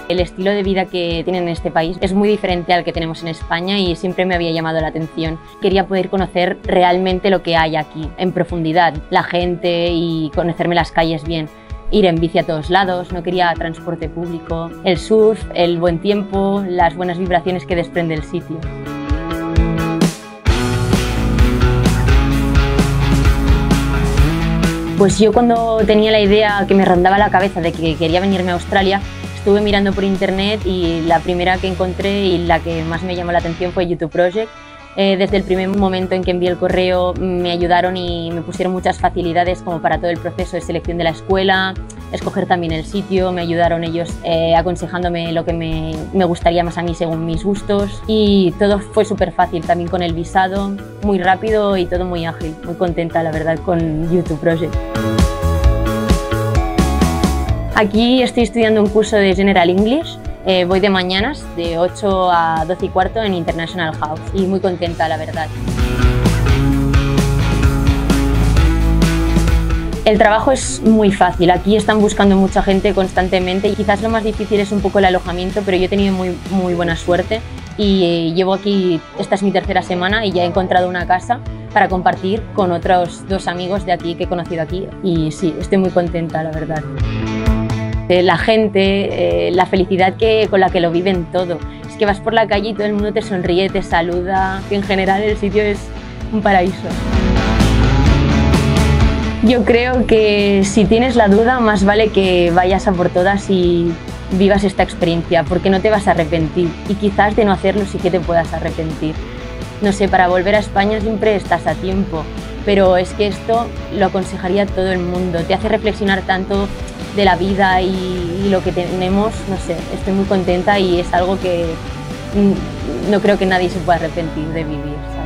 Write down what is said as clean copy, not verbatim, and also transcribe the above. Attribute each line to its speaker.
Speaker 1: El estilo de vida que tienen en este país es muy diferente al que tenemos en España y siempre me había llamado la atención. Quería poder conocer realmente lo que hay aquí, en profundidad, la gente y conocerme las calles bien. Ir en bici a todos lados, no quería transporte público, el surf, el buen tiempo, las buenas vibraciones que desprende el sitio. Pues yo cuando tenía la idea que me rondaba la cabeza de que quería venirme a Australia, estuve mirando por internet y la primera que encontré y la que más me llamó la atención fue YouTube Project. Desde el primer momento en que envié el correo me ayudaron y me pusieron muchas facilidades como para todo el proceso de selección de la escuela, escoger también el sitio, me ayudaron ellos aconsejándome lo que me gustaría más a mí según mis gustos y todo fue súper fácil, también con el visado, muy rápido y todo muy ágil, muy contenta la verdad con YouTube Project. Aquí estoy estudiando un curso de General English. Voy de mañanas, de 8 a 12 y cuarto en International House y muy contenta, la verdad. El trabajo es muy fácil, aquí están buscando mucha gente constantemente y quizás lo más difícil es un poco el alojamiento, pero yo he tenido muy buena suerte y llevo aquí, esta es mi tercera semana y ya he encontrado una casa para compartir con otros 2 amigos de aquí que he conocido aquí y sí, estoy muy contenta, la verdad. La gente, la felicidad con la que lo viven todo. Es que vas por la calle y todo el mundo te sonríe, te saluda, que en general el sitio es un paraíso. Yo creo que si tienes la duda, más vale que vayas a por todas y vivas esta experiencia, porque no te vas a arrepentir y quizás de no hacerlo sí que te puedas arrepentir. No sé, para volver a España siempre estás a tiempo, pero es que esto lo aconsejaría a todo el mundo, te hace reflexionar tanto de la vida y lo que tenemos, no sé, estoy muy contenta y es algo que no creo que nadie se pueda arrepentir de vivir.